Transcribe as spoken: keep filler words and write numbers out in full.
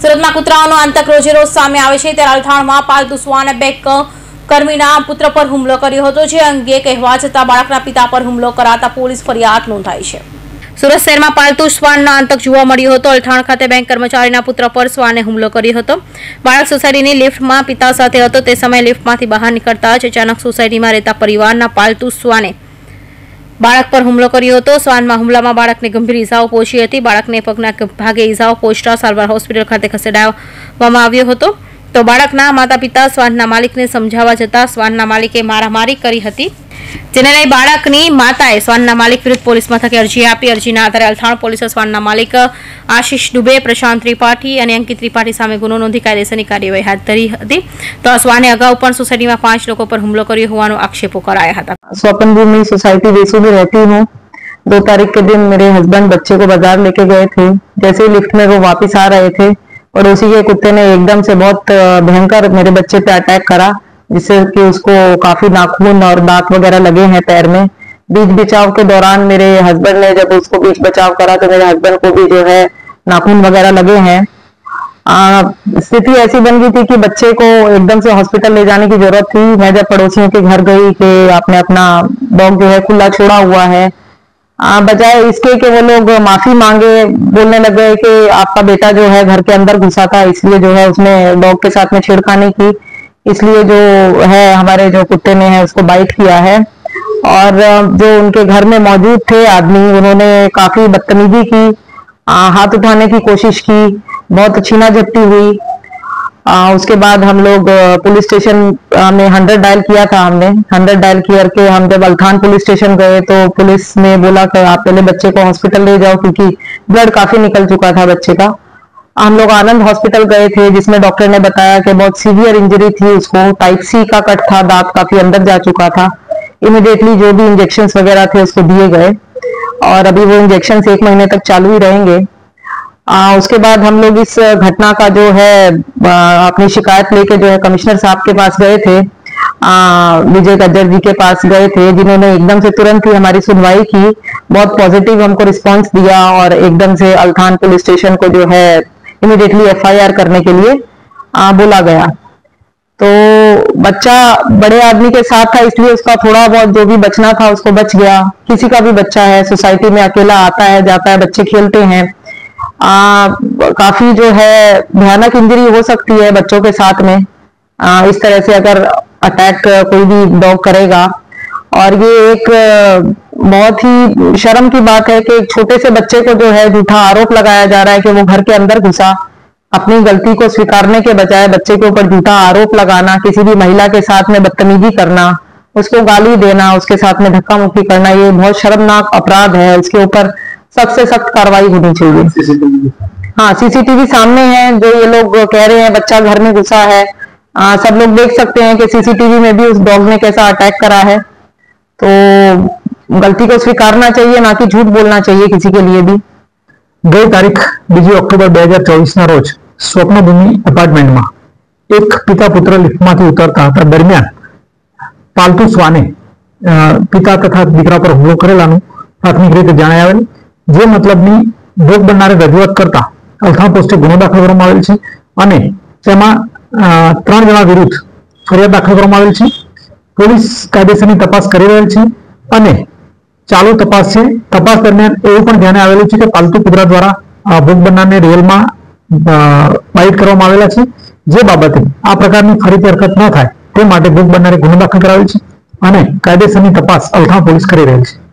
સુરતમાં કૂતરાઓનો આતંક રોજે રોજ સામે આવે છે ત્યારે અલથાણમાં પાલતુ શ્વાને બે કર્મીના પુત્ર પર હુમલો કર્યો હતો, જે અંગે કહેવા છતાં બાળકના પિતા પર હુમલો કરાતા પોલીસ ફરિયાદ નોંધાઈ છે। સુરત શહેરમાં પાલતુ શ્વાનનો આતંક જોવા મળ્યો હતો। અલથાણ ખાતે બેંક કર્મચારીના પુત્ર પર શ્વાને હુમલો કર્યો હતો। બાળક સોસાયટીની લિફ્ટમાં પિતા સાથે હતો। તે સમયે લિફ્ટમાંથી બહાર નીકળતા જ અચાનક સોસાયટીમાં રહેતા પરિવારના પાલતુ શ્વાને બાળક પર હુમલો કર્યો હતો। શ્વાનના હુમલામાં બાળકને ગંભીર ઈજાઓ પહોંચી હતી। બાળકને પગના ભાગે ઈજાઓ પહોંચતા સારવાર હોસ્પિટલ ખાતે ખસેડવામાં આવ્યો હતો। તો બાળકના માતા પિતા શ્વાનના માલિકને સમજાવવા જતા શ્વાનના માલિકે મારામારી કરી હતી, જેને લઈ બાળકની માતાએ શ્વાનના માલિક વિરુદ્ધ પોલીસ મથકે અરજી આપી। અરજીના આધારે અલથાણ પોલીસે શ્વાનના માલિક આશીષ દુબે, પ્રશાંત ત્રિપાઠી અને અંકિત ત્રિપાઠી સામે ગુનો નોંધી કાયદેસરની કાર્યવાહી હાથ ધરી હતી। તો આ શ્વાને અગાઉ પણ સોસાયટીમાં પાંચ લોકો પર હુમલો કર્યો होવાનો आक्षेपों कराया था। स्वपन भूमि सोसाइटी वेसू में रहती हूँ। दो तारीख के दिन मेरे हस्बैंड बच्चे को बाजार लेके गए थे। जैसे ही लिफ्ट में वो वापस आ रहे थे, पड़ोसी के कुत्ते ने एकदम से बहुत भयंकर मेरे बच्चे पे अटैक करा, जिससे कि उसको काफी नाखून और दांत वगैरह लगे हैं पैर में। बीच बचाव के दौरान मेरे हस्बैंड ने जब उसको बीच बचाव करा तो मेरे हस्बैंड को भी जो है नाखून वगैरह लगे हैं। स्थिति ऐसी बन गई थी कि बच्चे को एकदम से हॉस्पिटल ले जाने की जरूरत थी। मैं जब पड़ोसियों के घर गई कि आपने अपना डॉग जो है खुला छोड़ा हुआ है, बजाय इसके कि वो लोग माफी मांगे, बोलने लगे कि आपका बेटा जो है घर के अंदर घुसा था, इसलिए जो है उसने डॉग के साथ में छेड़खानी की, इसलिए जो है हमारे जो कुत्ते ने है उसको बाइट किया है। और जो उनके घर में मौजूद थे आदमी, उन्होंने काफी बदतमीजी की, हाथ उठाने की कोशिश की, बहुत छीना झपटी हुई। आ, उसके बाद हम लोग पुलिस स्टेशन में हंड्रेड डायल किया था। हमने हंड्रेड डायल करके हम जब अल्थान पुलिस स्टेशन गए तो पुलिस ने बोला कि आप पहले बच्चे को हॉस्पिटल ले जाओ, क्योंकि ब्लड काफी निकल चुका था बच्चे का। हम लोग आनंद हॉस्पिटल गए थे, जिसमें डॉक्टर ने बताया कि बहुत सीवियर इंजरी थी उसको, टाइप सी का कट था, दांत काफी अंदर जा चुका था। इमीडिएटली जो भी इंजेक्शन वगैरह थे उसको दिए गए और अभी वो इंजेक्शन एक महीने तक चालू ही रहेंगे। आ, उसके बाद हम लोग इस घटना का जो है आ, अपनी शिकायत लेके जो है कमिश्नर साहब के पास गए थे, विजय गज्जर जी के पास गए थे, जिन्होंने एकदम से तुरंत ही हमारी सुनवाई की, बहुत पॉजिटिव हमको रिस्पांस दिया और एकदम से अल्थान पुलिस स्टेशन को जो है इमीडिएटली एफ आई आर करने के लिए आ, बोला गया। तो बच्चा बड़े आदमी के साथ था, इसलिए उसका थोड़ा बहुत जो भी बचना था उसको बच गया। किसी का भी बच्चा है, सोसाइटी में अकेला आता है जाता है, बच्चे खेलते हैं, आ, काफी जो है भयानक इंजरी हो सकती है बच्चों के साथ में। आ, इस तरह से अगर अटैक कोई भी डॉग करेगा, और ये एक बहुत ही शर्म की बात है कि एक छोटे से बच्चे को जो है झूठा आरोप लगाया जा रहा है कि वो घर के अंदर घुसा। अपनी गलती को स्वीकारने के बजाय बच्चे के ऊपर झूठा आरोप लगाना, किसी भी महिला के साथ में बदतमीजी करना, उसको गाली देना, उसके साथ में धक्का मुक्की करना, ये बहुत शर्मनाक अपराध है। उसके ऊपर सख्त से सख्त कार्रवाई होनी चाहिए। हाँ, सीसीटीवी सामने है, जो ये लोग कह रहे हैं बच्चा घर में घुसा है, आ, सब लोग देख सकते हैं कि सीसीटीवी में भी उस डॉग ने कैसा अटैक करा है। तो गलती को स्वीकारना चाहिए, ना कि झूठ बोलना चाहिए किसी के लिए भी। गई तारीख बीजी ऑक्टोबर दो हजार चौबीस ना रोज स्वप्नभूमि अपार्टमेंट में एक पिता पुत्र लिफ्ट में उतरता था दरमियान पालतू श्वाने पिता तथा दीकरा पर हुमलो करेलानु प्राथमिक रीते जणाई आवेल, जे मतलबनी भोग बननारे रजूआत करता अल्थाण पोस्टे गुनो दाखल करवामां आवेल छे अने तेमां त्रण जणा विरुद्ध फरियाद दाखल करवामां आवेल छे। पोलीस कायदेसરની તપાસ કરી રહેલ છે અને ચાલુ તપાસ છે। તપાસ દરમિયાન એવું પણ ધ્યાને આવેલું છે કે પાલતુ કૂતરા દ્વારા ભોગ બનનારને રિયલમાં બાઇટ કરવામાં આવેલા છે, જે બાબતે આ પ્રકારની ફરીથી હરકત ન થાય તે માટે ભોગ બનનારે ગુનો દાખલ કરાવેલ છે અને કાયદેસરની તપાસ અલથાણ પોલીસ કરી રહેલ છે।